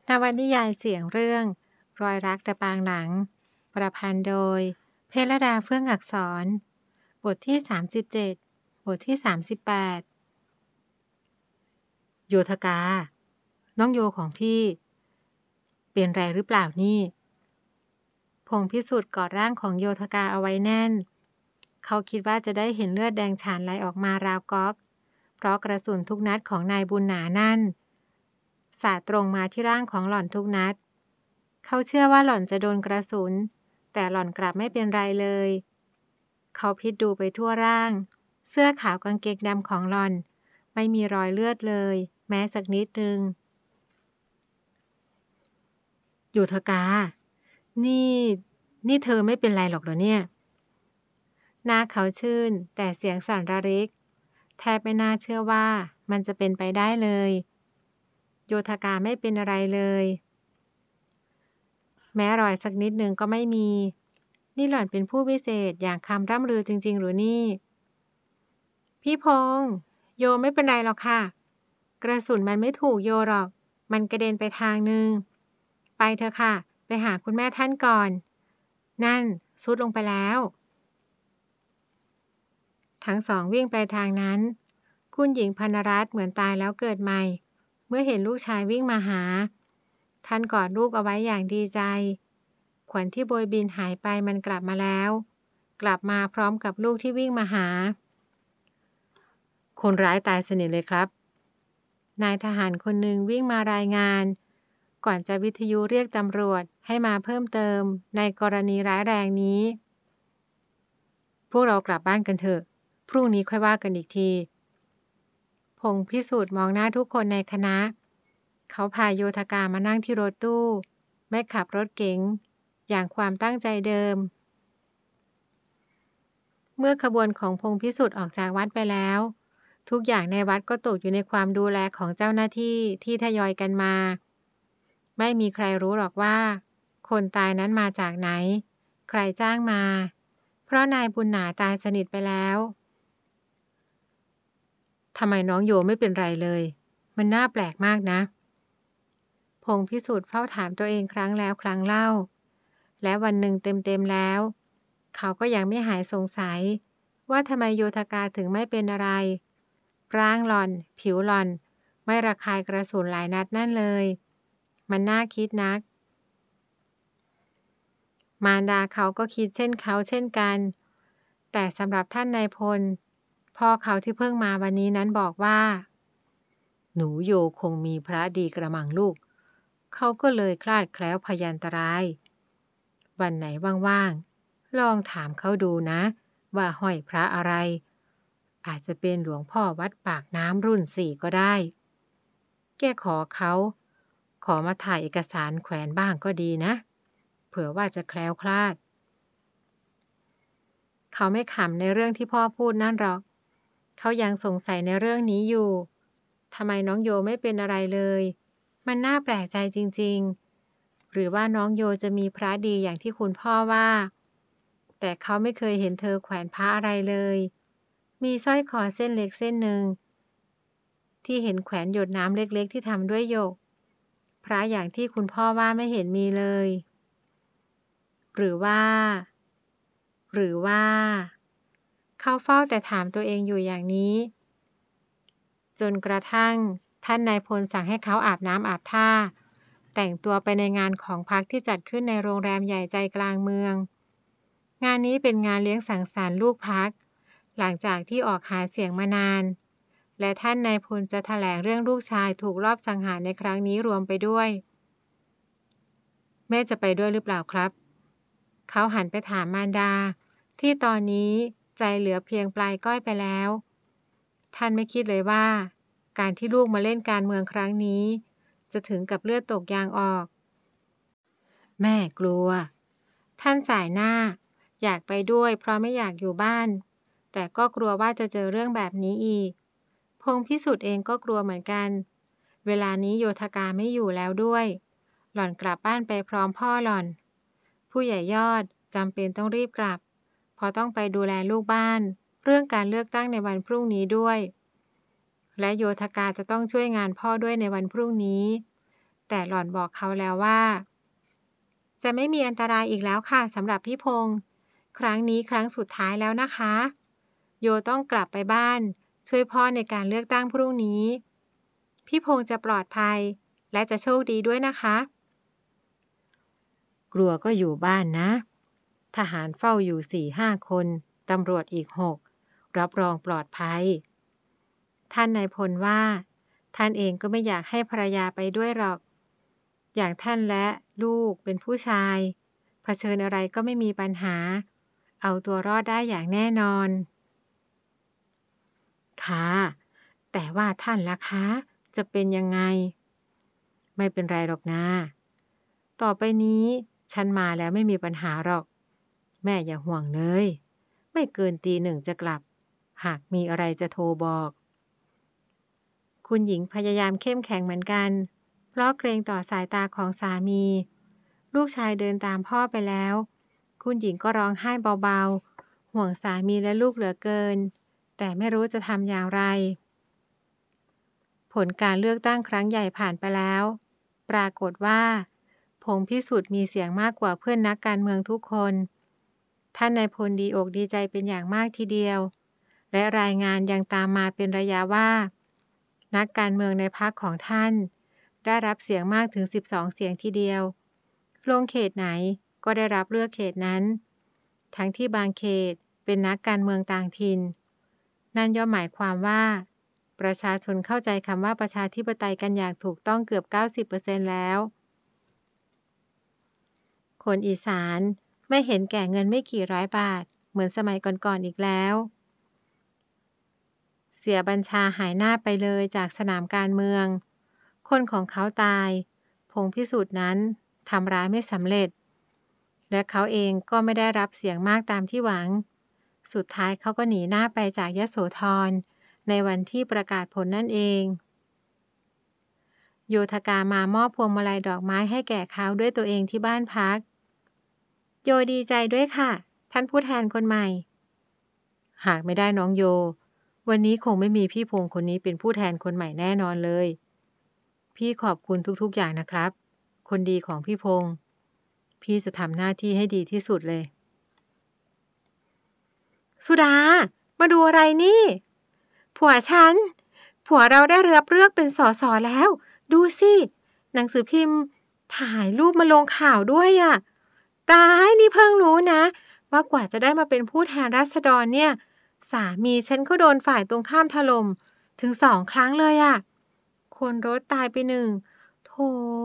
นวนิยายเสียงเรื่องรอยรักแต่ปางหลังประพันธ์โดยเพชรดาเฟื่องอักษรบทที่37บทที่38โยธกาน้องโยของพี่เป็นไรหรือเปล่านี่พงพิสุทธิ์กอดร่างของโยธกาเอาไว้แน่นเขาคิดว่าจะได้เห็นเลือดแดงฉานไหลออกมาราวก๊อกเพราะกระสุนทุกนัดของนายบุญหนานั่นสาดตรงมาที่ร่างของหล่อนทุกนัดเขาเชื่อว่าหล่อนจะโดนกระสุนแต่หล่อนกลับไม่เป็นไรเลยเขาพิจดูไปทั่วร่างเสื้อขาวกางเกงดำของหล่อนไม่มีรอยเลือดเลยแม้สักนิดนึงโยธกานี่เธอไม่เป็นไรหรอกเหรอเนี่ยหน้าเขาชื่นแต่เสียงสั่นระริกแทบไม่น่าเชื่อว่ามันจะเป็นไปได้เลยโยธกาไม่เป็นอะไรเลยแม้รอยสักนิดหนึ่งก็ไม่มีนี่หล่อนเป็นผู้วิเศษอย่างคำร่ำลือจริงๆหรือนี่พี่พงษ์โยไม่เป็นไรหรอกค่ะกระสุนมันไม่ถูกโยหรอกมันกระเด็นไปทางนึงไปเถอะค่ะไปหาคุณแม่ท่านก่อนนั่นซุดลงไปแล้วทั้งสองวิ่งไปทางนั้นคุณหญิงพรรณรัตน์เหมือนตายแล้วเกิดใหม่เมื่อเห็นลูกชายวิ่งมาหาท่านกอดลูกเอาไว้อย่างดีใจขวัญที่โบยบินหายไปมันกลับมาแล้วกลับมาพร้อมกับลูกที่วิ่งมาหาคนร้ายตายสนิทเลยครับนายทหารคนหนึ่งวิ่งมารายงานก่อนจะวิทยุเรียกตำรวจให้มาเพิ่มเติมในกรณีร้ายแรงนี้พวกเรากลับบ้านกันเถอะพรุ่งนี้ค่อยว่ากันอีกทีพงษ์พิสูจน์มองหน้าทุกคนในคณะเขาพาโยธกามานั่งที่รถตู้ไม่ขับรถเก๋งอย่างความตั้งใจเดิมเมื่อขบวนของพงษ์พิสุทธิ์ออกจากวัดไปแล้วทุกอย่างในวัดก็ตกอยู่ในความดูแลของเจ้าหน้าที่ที่ทยอยกันมาไม่มีใครรู้หรอกว่าคนตายนั้นมาจากไหนใครจ้างมาเพราะนายบุญหนาตายสนิทไปแล้วทำไมน้องโยไม่เป็นไรเลยมันน่าแปลกมากนะพงษ์พิสุทธิ์เฝ้าถามตัวเองครั้งแล้วครั้งเล่าและวันหนึ่งเต็มๆแล้วเขาก็ยังไม่หายสงสัยว่าทำไมโยธกาถึงไม่เป็นอะไรร่างหล่อนผิวหล่อนไม่ระคายกระสุนหลายนัดนั่นเลยมันน่าคิดนักมารดาเขาก็คิดเช่นเขาเช่นกันแต่สำหรับท่านนายพลพ่อเขาที่เพิ่งมาวันนี้นั้นบอกว่าหนูโยคงมีพระดีกระมังลูกเขาก็เลยคลาดแคล้วพยันตรายวันไหนว่างๆลองถามเขาดูนะว่าห้อยพระอะไรอาจจะเป็นหลวงพ่อวัดปากน้ำรุ่น4ก็ได้แกขอมาถ่ายเอกสารแขวนบ้างก็ดีนะเผื่อว่าจะแคล้วคลาดเขาไม่ขำในเรื่องที่พ่อพูดนั่นหรอกเขายังสงสัยในเรื่องนี้อยู่ทำไมน้องโยไม่เป็นอะไรเลยมันน่าแปลกใจจริงๆหรือว่าน้องโยจะมีพระดีอย่างที่คุณพ่อว่าแต่เขาไม่เคยเห็นเธอแขวนพระอะไรเลยมีสร้อยคอเส้นเล็กเส้นหนึ่งที่เห็นแขวนหยดน้ำเล็กๆที่ทำด้วยหยกพระอย่างที่คุณพ่อว่าไม่เห็นมีเลยหรือว่าเขาเฝ้าแต่ถามตัวเองอยู่อย่างนี้จนกระทั่งท่านนายพลสั่งให้เขาอาบน้ำอาบท่าแต่งตัวไปในงานของพรรคที่จัดขึ้นในโรงแรมใหญ่ใจกลางเมืองงานนี้เป็นงานเลี้ยงสังสรรค์ลูกพรรคหลังจากที่ออกหาเสียงมานานและท่านนายพลจะแถลงเรื่องลูกชายถูกลอบสังหารในครั้งนี้รวมไปด้วยแม่จะไปด้วยหรือเปล่าครับเขาหันไปถามมารดาที่ตอนนี้ใจเหลือเพียงปลายก้อยไปแล้วท่านไม่คิดเลยว่าการที่ลูกมาเล่นการเมืองครั้งนี้จะถึงกับเลือดตกยางออกแม่กลัวท่านสายหน้าอยากไปด้วยเพราะไม่อยากอยู่บ้านแต่ก็กลัวว่าจะเจอเรื่องแบบนี้อีกพงษ์พิสุทธิ์เองก็กลัวเหมือนกันเวลานี้โยธกาไม่อยู่แล้วด้วยหล่อนกลับบ้านไปพร้อมพ่อหล่อนผู้ใหญ่ยอดจำเป็นต้องรีบกลับเพราะต้องไปดูแลลูกบ้านเรื่องการเลือกตั้งในวันพรุ่งนี้ด้วยและโยธกาจะต้องช่วยงานพ่อด้วยในวันพรุ่งนี้แต่หล่อนบอกเขาแล้วว่าจะไม่มีอันตรายอีกแล้วค่ะสำหรับพี่พงษ์ครั้งนี้ครั้งสุดท้ายแล้วนะคะโยต้องกลับไปบ้านช่วยพ่อในการเลือกตั้งพรุ่งนี้พี่พงษ์จะปลอดภัยและจะโชคดีด้วยนะคะกลัวก็อยู่บ้านนะทหารเฝ้าอยู่4-5 คนตำรวจอีก6รับรองปลอดภัยท่านนายพลว่าท่านเองก็ไม่อยากให้ภรรยาไปด้วยหรอกอย่างท่านและลูกเป็นผู้ชายเผชิญอะไรก็ไม่มีปัญหาเอาตัวรอดได้อย่างแน่นอนค่ะแต่ว่าท่านล่ะคะจะเป็นยังไงไม่เป็นไรหรอกนะต่อไปนี้ฉันมาแล้วไม่มีปัญหาหรอกแม่อย่าห่วงเลยไม่เกินตี 1จะกลับหากมีอะไรจะโทรบอกคุณหญิงพยายามเข้มแข็งเหมือนกันเพราะเกรงต่อสายตาของสามีลูกชายเดินตามพ่อไปแล้วคุณหญิงก็ร้องไห้เบาๆห่วงสามีและลูกเหลือเกินแต่ไม่รู้จะทำอย่างไรผลการเลือกตั้งครั้งใหญ่ผ่านไปแล้วปรากฏว่าพงษ์พิสุทธิ์มีเสียงมากกว่าเพื่อนนักการเมืองทุกคนท่านนายพลดีอกดีใจเป็นอย่างมากทีเดียวและรายงานยังตามมาเป็นระยะว่านักการเมืองในพรรคของท่านได้รับเสียงมากถึง12เสียงทีเดียวลงเขตไหนก็ได้รับเลือกเขตนั้นทั้งที่บางเขตเป็นนักการเมืองต่างถิ่นนั่นย่อมหมายความว่าประชาชนเข้าใจคำว่าประชาธิปไตยกันอย่างถูกต้องเกือบ 90% แล้วคนอีสานไม่เห็นแก่เงินไม่กี่ร้อยบาทเหมือนสมัยก่อนๆอีกแล้วเสียบัญชาหายหน้าไปเลยจากสนามการเมืองคนของเขาตายพงษ์พิสุทธิ์นั้นทำร้ายไม่สำเร็จและเขาเองก็ไม่ได้รับเสียงมากตามที่หวังสุดท้ายเขาก็หนีหน้าไปจากยโสธรในวันที่ประกาศผลนั่นเองโยธกามามอบพวงมาลัยดอกไม้ให้แก่เขาด้วยตัวเองที่บ้านพักโยดีใจด้วยค่ะท่านผู้แทนคนใหม่หากไม่ได้น้องโยวันนี้คงไม่มีพี่พงษ์คนนี้เป็นผู้แทนคนใหม่แน่นอนเลยพี่ขอบคุณทุกๆอย่างนะครับคนดีของพี่พงษ์พี่จะทำหน้าที่ให้ดีที่สุดเลยสุดามาดูอะไรนี่ผัวเราได้รับเลือกเป็นสสแล้วดูสิหนังสือพิมพ์ถ่ายรูปมาลงข่าวด้วยอ่ะตายนี่เพิ่งรู้นะว่ากว่าจะได้มาเป็นผู้แทนราษฎรเนี่ยสามีฉันก็โดนฝ่ายตรงข้ามถล่มถึง2 ครั้งเลยอ่ะคนรถตายไป1โถ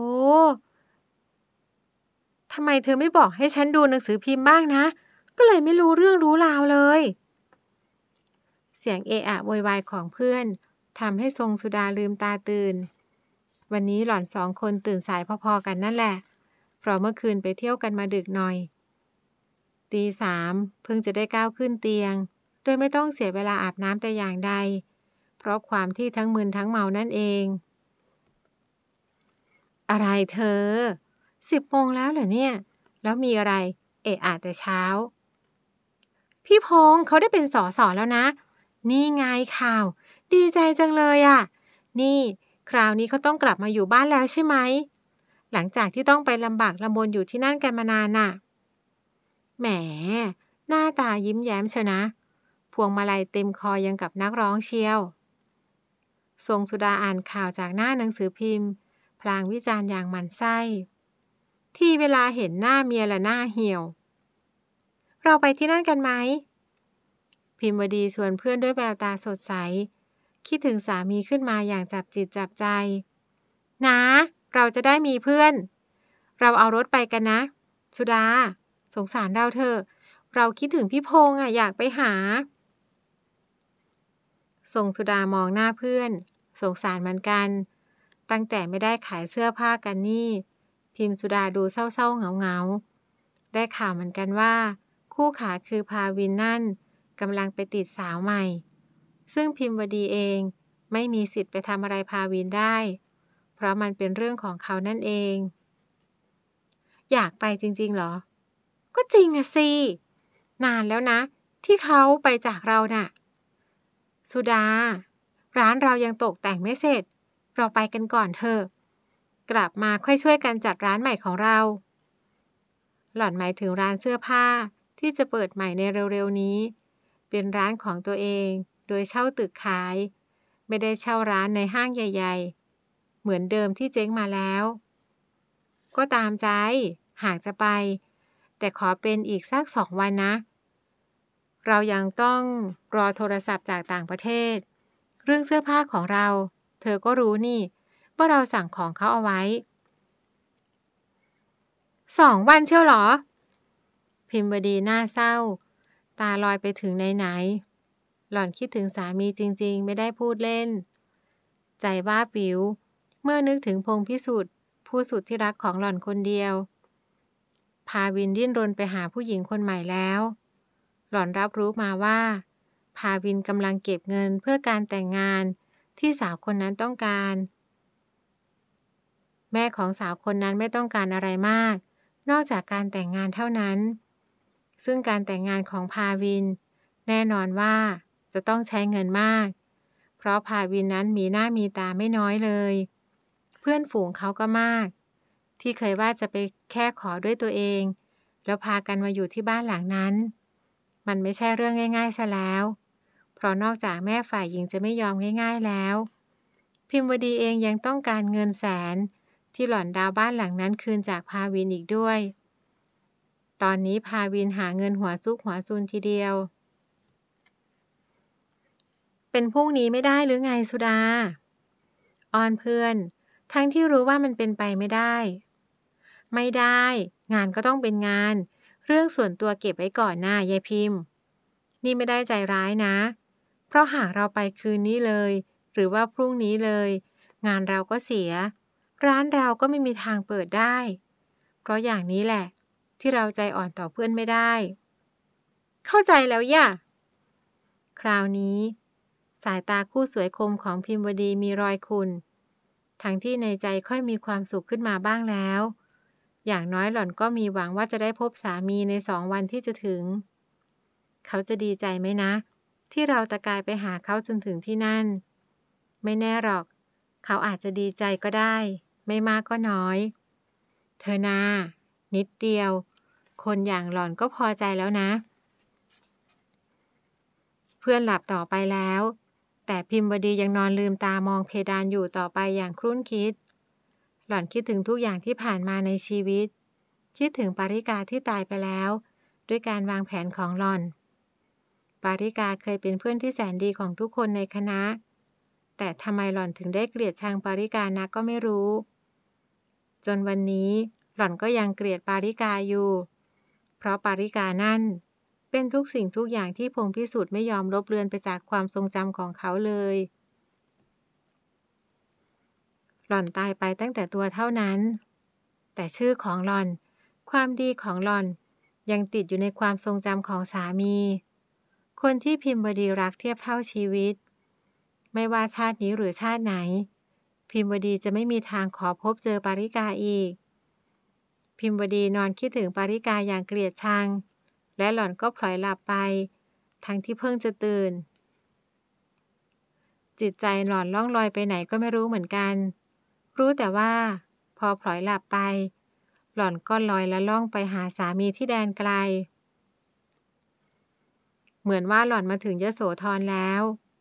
ทำไมเธอไม่บอกให้ฉันดูหนังสือพิมพ์บ้างนะก็เลยไม่รู้เรื่องรู้ราวเลยเสียงเอะอะโวยวายของเพื่อนทำให้ทรงสุดาลืมตาตื่นวันนี้หล่อน2 คนตื่นสายพอๆกันนั่นแหละเพราะเมื่อคืนไปเที่ยวกันมาดึกหน่อยตี 3เพิ่งจะได้ก้าวขึ้นเตียงโดยไม่ต้องเสียเวลาอาบน้ำแต่อย่างใดเพราะความที่ทั้งมึนทั้งเมานั่นเองอะไรเธอ10 โมงแล้วเหรอเนี่ยแล้วมีอะไรเอะอะแต่เช้าพี่พงษ์เขาได้เป็นสสแล้วนะนี่ไงข่าวดีใจจังเลยอ่ะนี่คราวนี้เขาต้องกลับมาอยู่บ้านแล้วใช่ไหมหลังจากที่ต้องไปลำบากลำบนอยู่ที่นั่นกันมานานน่ะแหมหน้าตายิ้มแย้มเชียวนะพวงมาลัยเต็มคอยังกับนักร้องเชียวทรงสุดาอ่านข่าวจากหน้าหนังสือพิมพ์พลางวิจารณ์อย่างหมั่นไส้ที่เวลาเห็นหน้าเมียละหน้าเหี่ยวเราไปที่นั่นกันไหมพิมวดีชวนเพื่อนด้วยแววตาสดใสคิดถึงสามีขึ้นมาอย่างจับจิตจับใจนะเราจะได้มีเพื่อนเราเอารถไปกันนะสุดาสงสารเราเถอะเราคิดถึงพี่พงษ์อยากไปหาทรงสุดามองหน้าเพื่อนสงสารเหมือนกันตั้งแต่ไม่ได้ขายเสื้อผ้ากันนี่พิมสุดาดูเศร้าๆเหงาๆได้ข่าวเหมือนกันว่าคู่ขาคือภาวินนั่นกำลังไปติดสาวใหม่ซึ่งพิมวดีเองไม่มีสิทธิ์ไปทำอะไรภาวินได้เพราะมันเป็นเรื่องของเขานั่นเองอยากไปจริงๆเหรอก็จริงอะสินานแล้วนะที่เขาไปจากเราน่ะสุดาร้านเรายังตกแต่งไม่เสร็จเราไปกันก่อนเถอะกลับมาค่อยช่วยกันจัดร้านใหม่ของเราหล่อนหมายถึงร้านเสื้อผ้าที่จะเปิดใหม่ในเร็วๆนี้เป็นร้านของตัวเองโดยเช่าตึกขายไม่ได้เช่าร้านในห้างใหญ่ๆเหมือนเดิมที่เจ๊งมาแล้วก็ตามใจหากจะไปแต่ขอเป็นอีกสัก2 วันนะเรายังต้องรอโทรศัพท์จากต่างประเทศเรื่องเสื้อผ้าของเราเธอก็รู้นี่ว่าเราสั่งของเขาเอาไว้2 วันเชียวเหรอพิมพ์วดีหน้าเศร้าตาลอยไปถึงไหนๆหล่อนคิดถึงสามีจริงๆไม่ได้พูดเล่นใจบ้าปิ๋วเมื่อนึกถึงพงษ์พิสุทธิ์ผู้สุดที่รักของหล่อนคนเดียวพาวินดิ้นรนไปหาผู้หญิงคนใหม่แล้วหล่อนรับรู้มาว่าพาวินกำลังเก็บเงินเพื่อการแต่งงานที่สาวคนนั้นต้องการแม่ของสาวคนนั้นไม่ต้องการอะไรมากนอกจากการแต่งงานเท่านั้นซึ่งการแต่งงานของพาวินแน่นอนว่าจะต้องใช้เงินมากเพราะพาวินนั้นมีหน้ามีตาไม่น้อยเลยเพื่อนฝูงเขาก็มากที่เคยว่าจะไปแค่ขอด้วยตัวเองแล้วพากันมาอยู่ที่บ้านหลังนั้นมันไม่ใช่เรื่องง่ายๆซะแล้วเพราะนอกจากแม่ฝ่ายหญิงจะไม่ยอมง่ายๆแล้วพิมพ์วดีเองยังต้องการเงินแสนที่หล่อนดาวบ้านหลังนั้นคืนจากพาวินอีกด้วยตอนนี้พาวินหาเงินหัวซุกหัวซุนทีเดียวเป็นพรุ่งนี้ไม่ได้หรือไงสุดาอ้อนเพื่อนทั้งที่รู้ว่ามันเป็นไปไม่ได้ไม่ได้งานก็ต้องเป็นงานเรื่องส่วนตัวเก็บไว้ก่อนนะยายพิมพ์นี่ไม่ได้ใจร้ายนะเพราะหากเราไปคืนนี้เลยหรือว่าพรุ่งนี้เลยงานเราก็เสียร้านเราก็ไม่มีทางเปิดได้เพราะอย่างนี้แหละที่เราใจอ่อนต่อเพื่อนไม่ได้เข้าใจแล้วย่ะคราวนี้สายตาคู่สวยคมของพิมพ์วดีมีรอยขุ่นทั้งที่ในใจค่อยมีความสุขขึ้นมาบ้างแล้วอย่างน้อยหล่อนก็มีหวังว่าจะได้พบสามีใน2 วันที่จะถึงเขาจะดีใจไหมนะที่เราตะกายไปหาเขาจนถึงที่นั่นไม่แน่หรอกเขาอาจจะดีใจก็ได้ไม่มากก็น้อยเธอนานิดเดียวคนอย่างหล่อนก็พอใจแล้วนะเพื่อนหลับต่อไปแล้วแต่พิมพ์วดียังนอนลืมตามองเพดานอยู่ต่อไปอย่างครุ่นคิดหล่อนคิดถึงทุกอย่างที่ผ่านมาในชีวิตคิดถึงปาริกาที่ตายไปแล้วด้วยการวางแผนของหล่อนปาริกาเคยเป็นเพื่อนที่แสนดีของทุกคนในคณะแต่ทำไมหล่อนถึงได้เกลียดชังปาริกานักก็ไม่รู้จนวันนี้หล่อนก็ยังเกลียดปาริกาอยู่เพราะปาริกานั่นเป็นทุกสิ่งทุกอย่างที่พงษ์พิสุทธิ์ไม่ยอมลบเลือนไปจากความทรงจำของเขาเลยหล่อนตายไปตั้งแต่ตัวเท่านั้นแต่ชื่อของหล่อนความดีของหล่อนยังติดอยู่ในความทรงจำของสามีคนที่พิมพ์วดีรักเทียบเท่าชีวิตไม่ว่าชาตินี้หรือชาติไหนพิมพ์วดีจะไม่มีทางขอพบเจอปาริกาอีกพิมพ์วดีนอนคิดถึงปาริกาอย่างเกลียดชังและหล่อนก็พลอยหลับไปทั้งที่เพิ่งจะตื่นจิตใจหล่อนล่องลอยไปไหนก็ไม่รู้เหมือนกันรู้แต่ว่าพอพลอยหลับไปหล่อนก็ลอยละล่องไปหาสามีที่แดนไกลเหมือนว่าหล่อนมาถึงยโสธรแล้ว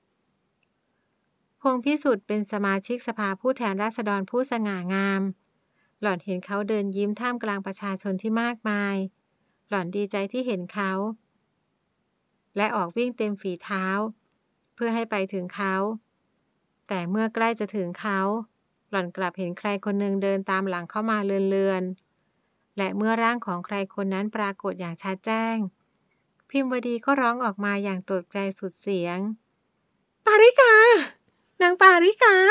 พงษ์พิสุทธิ์เป็นสมาชิกสภาผู้แทนราษฎรผู้สง่างามหล่อนเห็นเขาเดินยิ้มท่ามกลางประชาชนที่มากมายหล่อนดีใจที่เห็นเขาและออกวิ่งเต็มฝีเท้าเพื่อให้ไปถึงเขาแต่เมื่อใกล้จะถึงเขาหล่อนกลับเห็นใครคนหนึ่งเดินตามหลังเข้ามาเลือนๆและเมื่อร่างของใครคนนั้นปรากฏอย่างชัดแจ้งพิมพ์วดีก็ร้องออกมาอย่างตกใจสุดเสียงปาริกานางปาริกา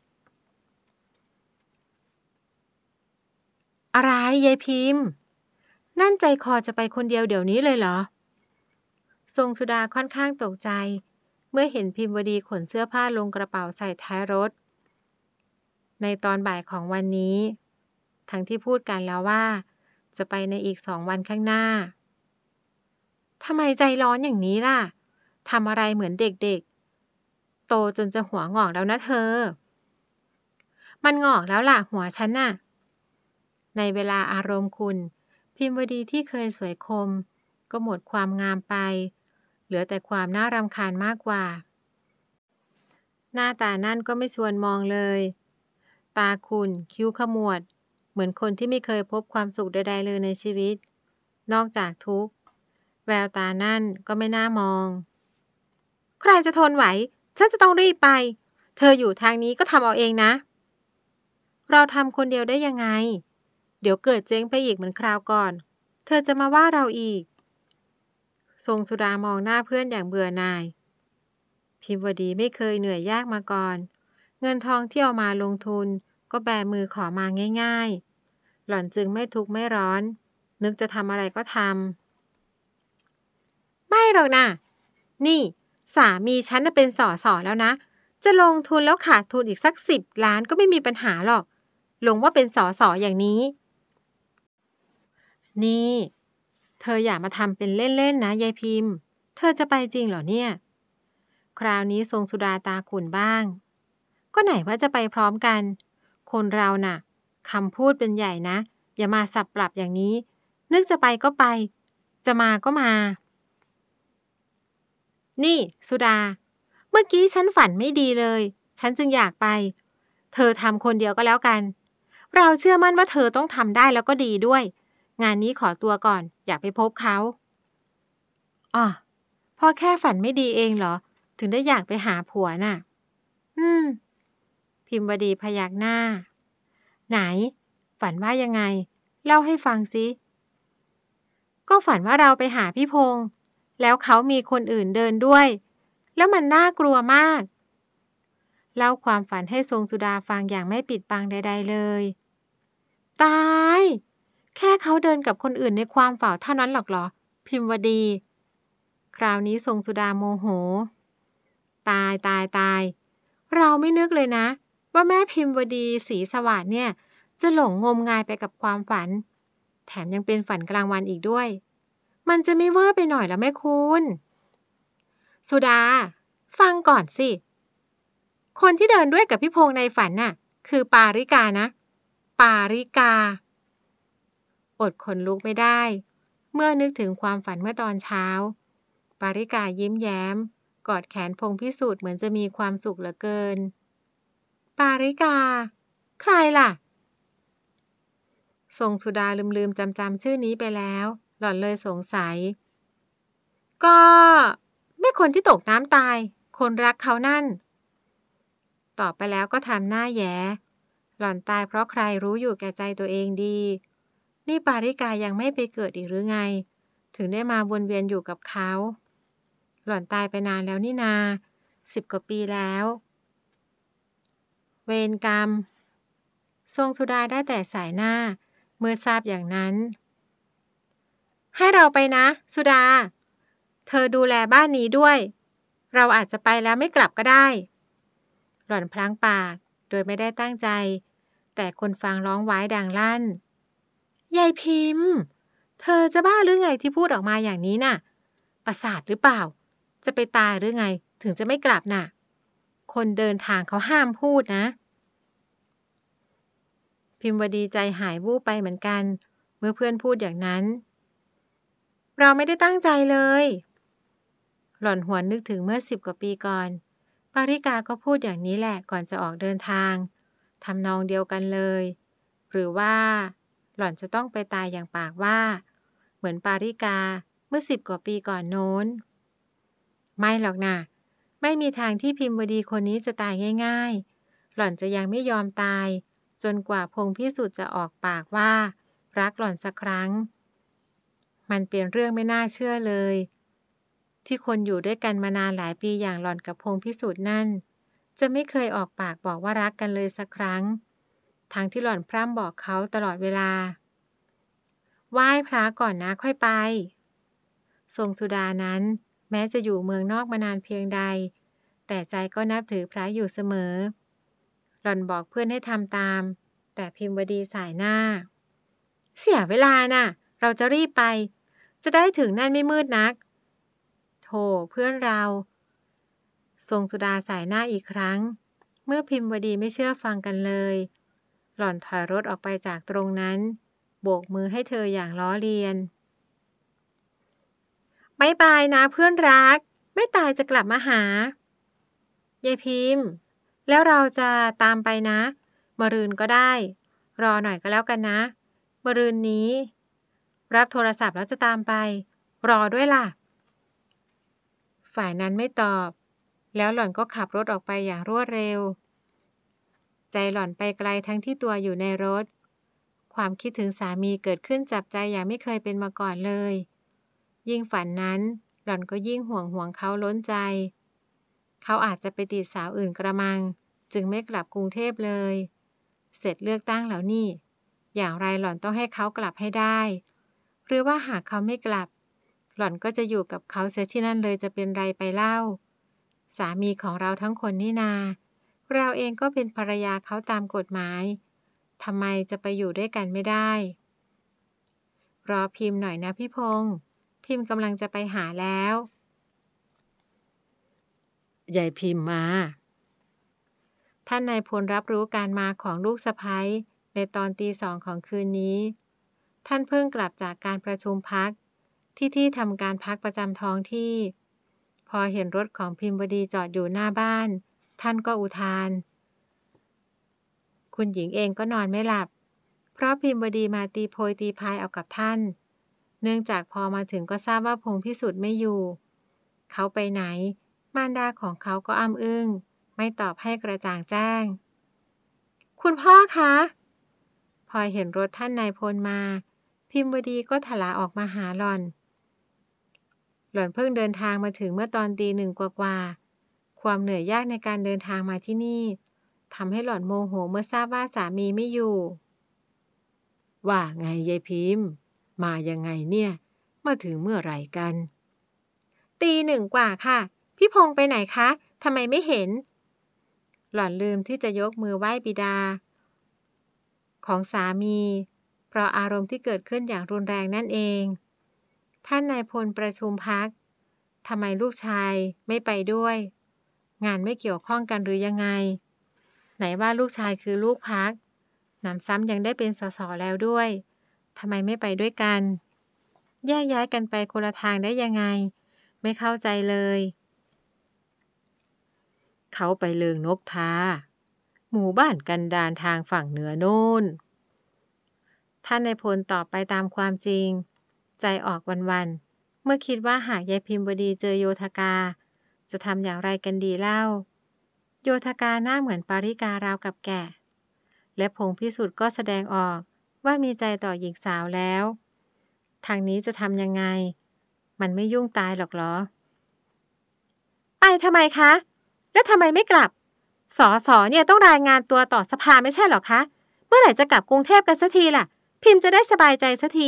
อะไรยายพิมพ์นั่นใจคอจะไปคนเดียวเดี๋ยวนี้เลยเหรอทรงสุดาค่อนข้างตกใจเมื่อเห็นพิมพ์วดีขนเสื้อผ้าลงกระเป๋าใส่ท้ายรถในตอนบ่ายของวันนี้ทั้งที่พูดกันแล้วว่าจะไปในอีก2 วันข้างหน้าทำไมใจร้อนอย่างนี้ล่ะทำอะไรเหมือนเด็กๆโตจนจะหัวงอกแล้วนะเธอมันงอกแล้วล่ะหัวฉันน่ะในเวลาอารมณ์ขุ่นพิมพ์วดีที่เคยสวยคมก็หมดความงามไปเหลือแต่ความน่ารำคาญมากกว่าหน้าตานั่นก็ไม่ชวนมองเลยตาขุ่นคิ้วขมวดเหมือนคนที่ไม่เคยพบความสุขใดๆเลยในชีวิตนอกจากทุกข์แววตานั่นก็ไม่น่ามองใครจะทนไหวฉันจะต้องรีบไปเธออยู่ทางนี้ก็ทำเอาเองนะเราทำคนเดียวได้ยังไงเดี๋ยวเกิดเจ๊งไปอีกเหมือนคราวก่อนเธอจะมาว่าเราอีกทรงสุดามองหน้าเพื่อนอย่างเบื่อหน่ายพิมพ์วดีไม่เคยเหนื่อยยากมาก่อนเงินทองที่เอามาลงทุนก็แบมือขอมาง่ายๆหล่อนจึงไม่ทุกข์ไม่ร้อนนึกจะทำอะไรก็ทำไม่หรอกนะนี่สามีฉันน่ะเป็นสสแล้วนะจะลงทุนแล้วขาดทุนอีกสัก10 ล้านก็ไม่มีปัญหาหรอกลงว่าเป็นสสอย่างนี้นี่เธออย่ามาทำเป็นเล่นๆนะยายพิมพ์เธอจะไปจริงเหรอเนี่ยคราวนี้ทรงสุดาตาขุ่นบ้างก็ไหนว่าจะไปพร้อมกันคนเราน่ะคำพูดเป็นใหญ่นะอย่ามาสับปรับอย่างนี้นึกจะไปก็ไปจะมาก็มานี่สุดาเมื่อกี้ฉันฝันไม่ดีเลยฉันจึงอยากไปเธอทำคนเดียวก็แล้วกันเราเชื่อมั่นว่าเธอต้องทำได้แล้วก็ดีด้วยงานนี้ขอตัวก่อนอยากไปพบเขาอ๋อพอแค่ฝันไม่ดีเองเหรอถึงได้อยากไปหาผัวน่ะพิมพ์วดีพยักหน้าไหนฝันว่ายังไงเล่าให้ฟังสิก็ฝันว่าเราไปหาพี่พงษ์แล้วเขามีคนอื่นเดินด้วยแล้วมันน่ากลัวมากเล่าความฝันให้ทรงสุดาฟังอย่างไม่ปิดบังใดๆเลยตายแค่เขาเดินกับคนอื่นในความฝันเท่านั้นหรอกเหรอพิมพ์วดีคราวนี้ทรงสุดาโมโหตายตายตายเราไม่นึกเลยนะว่าแม่พิมพ์วดีศรีสวัสดิ์เนี่ยจะหลงงมงายไปกับความฝันแถมยังเป็นฝันกลางวันอีกด้วยมันจะไม่เวอร์ไปหน่อยแล้วแม่คุณสุดาฟังก่อนสิคนที่เดินด้วยกับพี่พงษ์ในฝันน่ะคือปาริกานะปาริกาอดขนลุกไม่ได้เมื่อนึกถึงความฝันเมื่อตอนเช้าปาริกายิ้มแย้มกอดแขนพงษ์พิสูจน์เหมือนจะมีความสุขเหลือเกินปาริกาใครล่ะทรงสุดาลืมจำชื่อนี้ไปแล้วหล่อนเลยสงสัยก็แม่คนที่ตกน้ำตายคนรักเขานั่นตอบไปแล้วก็ทำหน้าแย้หล่อนตายเพราะใครรู้อยู่แก่ใจตัวเองดีนี่ปาริกายังไม่ไปเกิดอีกหรือไงถึงได้มาวนเวียนอยู่กับเขาหล่อนตายไปนานแล้วนี่นา10 กว่าปีแล้วเวรกรรมทรงสุดาได้แต่สายหน้าเมื่อทราบอย่างนั้นให้เราไปนะสุดาเธอดูแลบ้านนี้ด้วยเราอาจจะไปแล้วไม่กลับก็ได้หล่อนพลั้งปากโดยไม่ได้ตั้งใจแต่คนฟังร้องว้ายดังลั่นยายพิมพ์เธอจะบ้าหรือไงที่พูดออกมาอย่างนี้น่ะประสาทหรือเปล่าจะไปตายหรือไงถึงจะไม่กลับน่ะคนเดินทางเขาห้ามพูดนะพิมพ์วดีใจหายวูบไปเหมือนกันเมื่อเพื่อนพูดอย่างนั้นเราไม่ได้ตั้งใจเลยหล่อนหวนนึกถึงเมื่อ10 กว่าปีก่อนปาริกาก็พูดอย่างนี้แหละก่อนจะออกเดินทางทำนองเดียวกันเลยหรือว่าหล่อนจะต้องไปตายอย่างปากว่าเหมือนปาริกาเมื่อ10 กว่าปีก่อนโน้นไม่หรอกนะไม่มีทางที่พิมพ์วดีคนนี้จะตายง่ายๆหล่อนจะยังไม่ยอมตายจนกว่าพงษ์พิสุทธิ์จะออกปากว่ารักหล่อนสักครั้งมันเป็นเรื่องไม่น่าเชื่อเลยที่คนอยู่ด้วยกันมานานหลายปีอย่างหล่อนกับพงษ์พิสุทธิ์นั่นจะไม่เคยออกปากบอกว่ารักกันเลยสักครั้งทั้งที่หล่อนพร่ำบอกเขาตลอดเวลาไหว้พระก่อนนะค่อยไปทรงสุดานั้นแม้จะอยู่เมืองนอกมานานเพียงใดแต่ใจก็นับถือพระอยู่เสมอหล่อนบอกเพื่อนให้ทำตามแต่พิมพ์วดีสายหน้าเสียเวลาน่ะเราจะรีบไปจะได้ถึงนั่นไม่มืดนักโธ่เพื่อนเราทรงสุดาสายหน้าอีกครั้งเมื่อพิมพ์วดีไม่เชื่อฟังกันเลยหล่อนถอยรถออกไปจากตรงนั้นโบกมือให้เธออย่างล้อเลียนบ๊ายบายนะเพื่อนรักไม่ตายจะกลับมาหายายพิมพ์แล้วเราจะตามไปนะมะรืนก็ได้รอหน่อยก็แล้วกันนะมะรืนนี้รับโทรศัพท์แล้วจะตามไปรอด้วยล่ะฝ่ายนั้นไม่ตอบแล้วหล่อนก็ขับรถออกไปอย่างรวดเร็วใจหล่อนไปไกลทั้งที่ตัวอยู่ในรถความคิดถึงสามีเกิดขึ้นจับใจอย่างไม่เคยเป็นมาก่อนเลยยิ่งฝันนั้นหล่อนก็ยิ่งห่วงเขาล้นใจเขาอาจจะไปติดสาวอื่นกระมังจึงไม่กลับกรุงเทพเลยเสร็จเลือกตั้งแล้วนี่อย่างไรหล่อนต้องให้เขากลับให้ได้หรือว่าหากเขาไม่กลับหล่อนก็จะอยู่กับเขาเสียที่นั่นเลยจะเป็นไรไปเล่าสามีของเราทั้งคนนี่นาเราเองก็เป็นภรรยาเขาตามกฎหมายทำไมจะไปอยู่ด้วยกันไม่ได้รอพิมพ์หน่อยนะพี่พงษ์พิมพ์กำลังจะไปหาแล้วยายพิมพ์มาท่านนายพลรับรู้การมาของลูกสะใภ้ในตอนตี 2ของคืนนี้ท่านเพิ่งกลับจากการประชุมพรรคที่ทำการพรรคประจำท้องที่พอเห็นรถของพิมพ์วดีจอดอยู่หน้าบ้านท่านก็อุทานคุณหญิงเองก็นอนไม่หลับเพราะพิมพ์วดีมาตีโพยตีพายเอากับท่านเนื่องจากพอมาถึงก็ทราบว่าพงษ์พิสุทธิ์ไม่อยู่เขาไปไหนมารดาของเขาก็อ้ำอึ้งไม่ตอบให้กระจ่างแจ้งคุณพ่อคะพอเห็นรถท่านนายพลมาพิมพ์วดีก็ถลาออกมาหาหล่อนเพิ่งเดินทางมาถึงเมื่อตอนตี 1กว่าความเหนื่อยยากในการเดินทางมาที่นี่ทำให้หล่อนโมโหเมื่อทราบว่าสามีไม่อยู่ว่าไงยายพิมพ์มายังไงเนี่ยมาถึงเมื่อไหร่กันตี 1กว่าค่ะพี่พงษ์ไปไหนคะทำไมไม่เห็นหล่อนลืมที่จะยกมือไหว้บิดาของสามีเพราะอารมณ์ที่เกิดขึ้นอย่างรุนแรงนั่นเองท่านนายพลประชุมพรรคทำไมลูกชายไม่ไปด้วยงานไม่เกี่ยวข้องกันหรือยังไงไหนว่าลูกชายคือลูกพรรคหนำซ้ำยังได้เป็นสสแล้วด้วยทำไมไม่ไปด้วยกันแยกย้ายกันไปคนละทางได้ยังไงไม่เข้าใจเลยเขาไปเลิงนกทาหมู่บ้านกันดารทางฝั่งเหนือโน่นท่านนายพลตอบไปตามความจริงใจออกวันๆเมื่อคิดว่าหากยายพิมพ์วดีเจอโยธกาจะทำอย่างไรกันดีเล่าโยธกาหน้าเหมือนปาริการาวกับแก่และพงษ์พิสุทธิ์ก็แสดงออกว่ามีใจต่อหญิงสาวแล้วทางนี้จะทำยังไงมันไม่ยุ่งตายหรอกเหรอไปทำไมคะแล้วทำไมไม่กลับสสเนี่ยต้องรายงานตัวต่อสภาไม่ใช่หรอคะเมื่อไหร่จะกลับกรุงเทพกันสักทีล่ะพิมพ์จะได้สบายใจสักที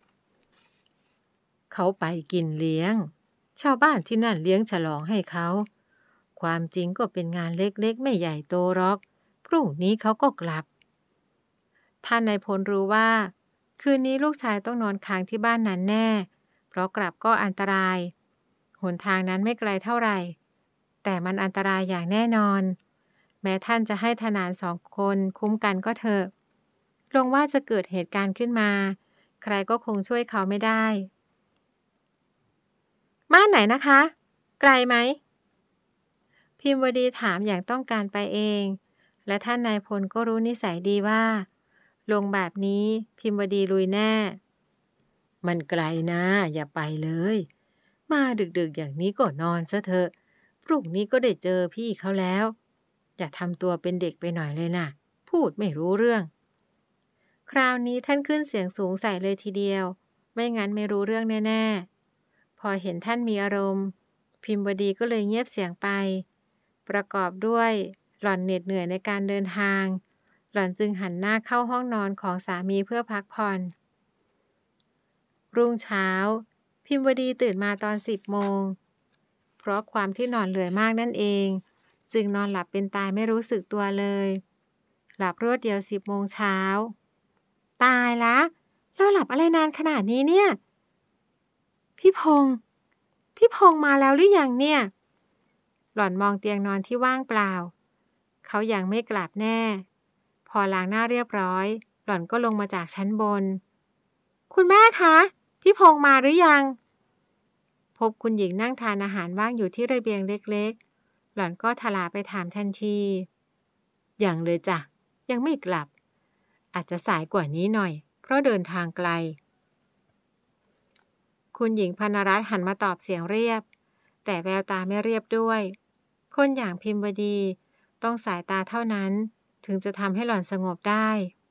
เขาไปกินเลี้ยงชาวบ้านที่นั่นเลี้ยงฉลองให้เขาความจริงก็เป็นงานเล็กๆไม่ใหญ่โตหรอกพรุ่งนี้เขาก็กลับท่านนายพลรู้ว่าคืนนี้ลูกชายต้องนอนค้างที่บ้านนั้นแน่เพราะกลับก็อันตรายหนทางนั้นไม่ไกลเท่าไหร่แต่มันอันตรายอย่างแน่นอนแม้ท่านจะให้ทนาน2 คนคุ้มกันก็เถอะลงว่าจะเกิดเหตุการณ์ขึ้นมาใครก็คงช่วยเขาไม่ได้บ้านไหนนะคะไกลไหมพิมพ์วดีถามอย่างต้องการไปเองและท่านนายพลก็รู้นิสัยดีว่าลงแบบนี้พิมพ์วดีลุยแน่มันไกลนะอย่าไปเลยมาดึกๆอย่างนี้ก็นอนซะเถอะพรุ่งนี้ก็ได้เจอพี่เขาแล้วอย่าทำตัวเป็นเด็กไปหน่อยเลยนะพูดไม่รู้เรื่องคราวนี้ท่านขึ้นเสียงสูงใส่เลยทีเดียวไม่งั้นไม่รู้เรื่องแน่ๆพอเห็นท่านมีอารมณ์พิมพ์วดีก็เลยเงียบเสียงไปประกอบด้วยหล่อนเหน็ดเหนื่อยในการเดินทางหล่อนจึงหันหน้าเข้าห้องนอนของสามีเพื่อพักผ่อนรุ่งเช้าพิมพ์วดีตื่นมาตอน10 โมงเพราะความที่นอนเหนื่อยมากนั่นเองจึงนอนหลับเป็นตายไม่รู้สึกตัวเลยหลับรวดเดียว10 โมงเช้าตายละเราหลับอะไรนานขนาดนี้เนี่ยพี่พงษ์มาแล้วหรือยังเนี่ยหล่อนมองเตียงนอนที่ว่างเปล่าเขายังไม่กลับแน่ พอล้างหน้าเรียบร้อยหล่อนก็ลงมาจากชั้นบนคุณแม่คะพี่พงษ์มาหรือยังพบคุณหญิงนั่งทานอาหารว่างอยู่ที่ระเบียงเล็กๆหล่อนก็ทลาไปถามทันทียังเลยจ้ะยังไม่กลับอาจจะสายกว่านี้หน่อยเพราะเดินทางไกลคุณหญิงพรรณรัตน์หันมาตอบเสียงเรียบแต่แววตาไม่เรียบด้วยคนอย่างพิมพ์วดีต้องสายตาเท่านั้นถึงจะทำให้หล่อนสงบได้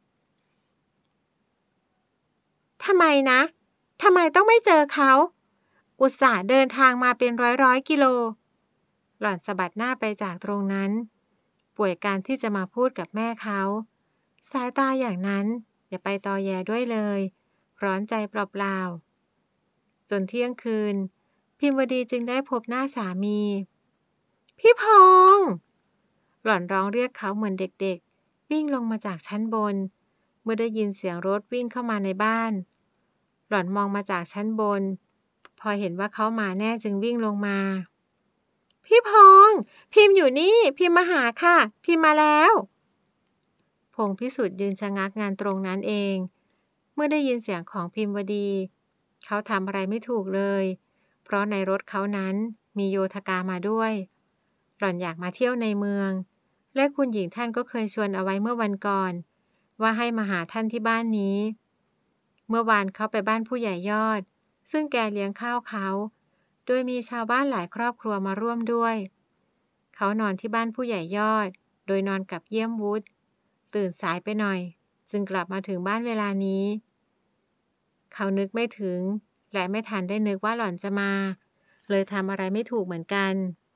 ทำไมนะทำไมต้องไม่เจอเขาอุตส่าห์เดินทางมาเป็นร้อยกิโลหล่อนสะบัดหน้าไปจากตรงนั้นป่วยการที่จะมาพูดกับแม่เขาสายตาอย่างนั้นอย่าไปตอแยด้วยเลยร้อนใจเปล่าๆจนเที่ยงคืนพิมพ์วดีจึงได้พบหน้าสามีพี่พงษ์หล่อนร้องเรียกเขาเหมือนเด็กๆวิ่งลงมาจากชั้นบนเมื่อได้ยินเสียงรถวิ่งเข้ามาในบ้านหล่อนมองมาจากชั้นบนพอเห็นว่าเขามาแน่จึงวิ่งลงมาพี่พงษ์พิมพ์อยู่นี่พิมพ์มาหาค่ะพิมพ์มาแล้วพงษ์พิสุทธิ์ยืนชะงักงานตรงนั้นเองเมื่อได้ยินเสียงของพิมพ์วดีเขาทำอะไรไม่ถูกเลยเพราะในรถเขานั้นมีโยธกามาด้วยหล่อนอยากมาเที่ยวในเมืองและคุณหญิงท่านก็เคยชวนเอาไว้เมื่อวันก่อนว่าให้มาหาท่านที่บ้านนี้เมื่อวานเขาไปบ้านผู้ใหญ่ยอดซึ่งแกเลี้ยงข้าวเขาโดยมีชาวบ้านหลายครอบครัวมาร่วมด้วยเขานอนที่บ้านผู้ใหญ่ยอดโดยนอนกับเยี่ยมวุฒิตื่นสายไปหน่อยจึงกลับมาถึงบ้านเวลานี้เขานึกไม่ถึงและไม่ทันได้นึกว่าหล่อนจะมาเลยทำอะไรไม่ถูกเหมือนกัน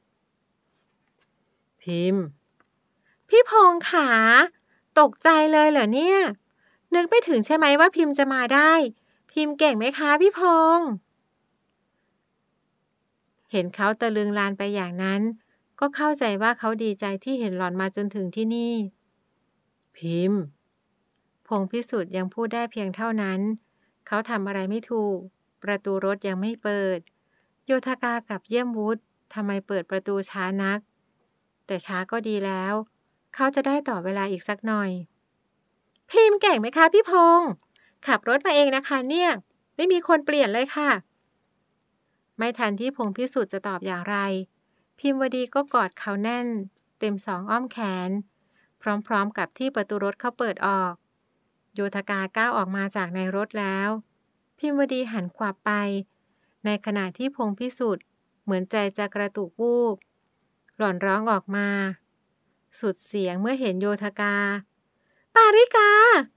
พิมพ์พี่พงษ์ขาตกใจเลยเหรอเนี่ยนึกไม่ถึงใช่ไหมว่าพิมพ์จะมาได้พิมพ์เก่งไหมคะพี่พงษ์เห็นเขาตะลึงลานไปอย่างนั้นก็เข้าใจว่าเขาดีใจที่เห็นหล่อนมาจนถึงที่นี่พิมพ์พงษ์พิสุทธิ์ยังพูดได้เพียงเท่านั้นเขาทำอะไรไม่ถูกประตูรถยังไม่เปิดโยธกากับเยี่ยมวุฒิทำไมเปิดประตูช้านักแต่ช้าก็ดีแล้วเขาจะได้ต่อเวลาอีกสักหน่อยพิมพ์เก่งไหมคะพี่พงษ์ขับรถมาเองนะคะเนี่ยไม่มีคนเปลี่ยนเลยค่ะไม่ทันที่พงษ์พิสุทธิ์จะตอบอย่างไรพิมพ์วดีก็กอดเขาแน่นเต็มสองอ้อมแขนพร้อมๆกับที่ประตูรถเขาเปิดออกโยธกาก้าวออกมาจากในรถแล้วพิมพ์วดีหันขวับไปในขณะที่พงษ์พิสุทธิ์เหมือนใจจะกระตุกวูบหล่อนร้องออกมาสุดเสียงเมื่อเห็นโยธกาปาริกา